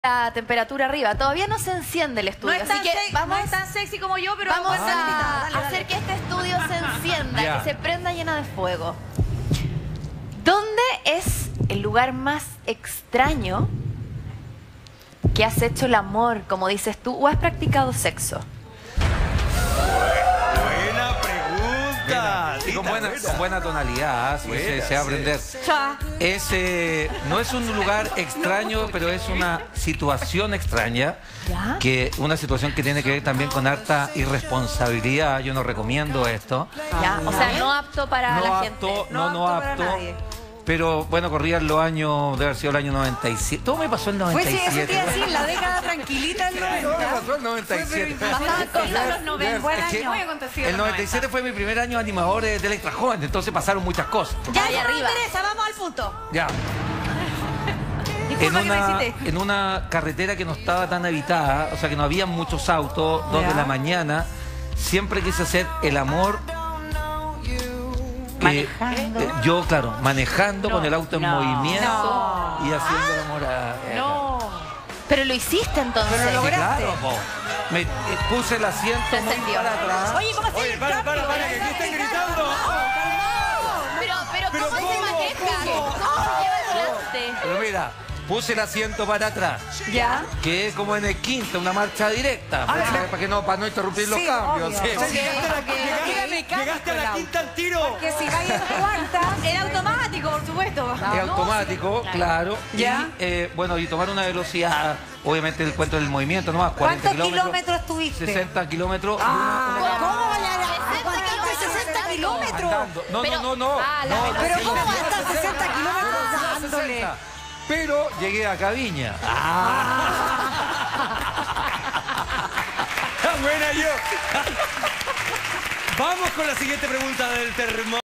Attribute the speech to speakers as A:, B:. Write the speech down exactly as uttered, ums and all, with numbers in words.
A: la temperatura arriba. Todavía no se enciende el estudio,
B: No es
A: así
B: tan,
A: que
B: se-
A: vamos,
B: no es tan sexy como yo, pero
A: vamos
B: buena
A: a
B: invitada. Dale, dale.
A: hacer que este estudio se encienda,
C: Ya.
A: que se prenda llena de fuego. ¿Dónde es el lugar más extraño que has hecho el amor, como dices tú, o has practicado sexo?
D: Buena pregunta.
C: Y con buena, con buena tonalidad, así que se,
D: Buena,
C: se va a
D: sí.
C: aprender.
B: Cha.
C: Es, eh, no es un lugar extraño, pero es una situación extraña,
A: ¿Ya?
C: que una situación que tiene que ver también con harta irresponsabilidad. Yo no recomiendo esto.
A: ¿Ya? O sea, no apto para
C: No
A: la
C: apto,
A: gente.
C: no, no
B: No apto para
C: apto.
B: nadie.
C: Pero bueno, corrían los años, debe haber sido el año noventa y siete. Todo me pasó en
B: Pues sí,
C: noventa y siete.
B: eso te iba a decir, la década tranquilita del
C: Todo me
B: noventa.
C: pasó en noventa y siete.
B: Pasaban cosas los noventa.
C: Es
B: Buen
C: que
B: año. Muy acontecido
C: el
B: los
C: noventa y siete fue mi primer año animador eh, de Electra Joven, entonces pasaron muchas cosas.
B: Ya,
A: Ahí
B: eso no me
A: arriba.
B: interesa, vamos al punto.
C: Ya. En
B: Disculpa que me
C: una,
B: excité.
C: en una carretera que no estaba tan habitada, o sea que no había muchos autos, dos
B: Ya.
C: de la mañana, siempre quise hacer el amor. eh,
A: Manejando.
C: eh, yo, claro, manejando
A: No,
C: con el auto en
A: no,
C: movimiento
B: no.
C: y haciendo el amor a. eh,
A: No. Pero lo hiciste entonces.
B: Pero lo
C: Sí,
B: lograste.
C: claro, po. Me eh, puse el asiento
A: Se
C: muy
A: encendió.
C: para atrás.
B: Oye, ¿cómo
D: Oye, para, para, para, que aquí están gritando.
A: Pero, pero,
D: Pero
A: ¿cómo, se
D: ¿cómo?
A: maneja?
D: ¿Cómo?
A: ¿Cómo se lleva el volante?
C: Pero mira, puse el asiento para atrás.
B: Ya.
C: Que es como en el quinto, una marcha directa.
B: Ah,
C: para,
B: ya.
C: para que no, para no interrumpir los
B: Sí,
C: cambios.
B: obvio.
C: sí.
B: Ok.
D: Llegaste a la,
B: porque
D: llegaste-
B: era mecánico
D: llegaste a
B: el
D: la
B: auto.
D: quinta al tiro.
B: Que si vais en cuarta, era automático, por supuesto.
C: Es automático, claro.
B: Ya.
C: Y eh, bueno, y tomar una velocidad, obviamente el cuento del movimiento, ¿no? A cuarenta
B: ¿Cuántos
C: kilómetros.
B: kilómetros tuviste?
C: sesenta kilómetros.
B: Ah,
C: y una- una-
B: ¿cómo vaya a
A: sesenta
B: aguantar sesenta kilómetros?
C: andando. No,
A: Pero-
C: no, no, no.
A: ah, la
C: no,
A: velocidad.
B: Pero
C: no,
B: ¿cómo
C: no,
B: va a estar
C: sesenta?
B: sesenta kilómetros
C: Ah,
B: dándole?
C: sesenta. Pero llegué a Caviña.
D: Buena yo. Vamos con la siguiente pregunta del termo.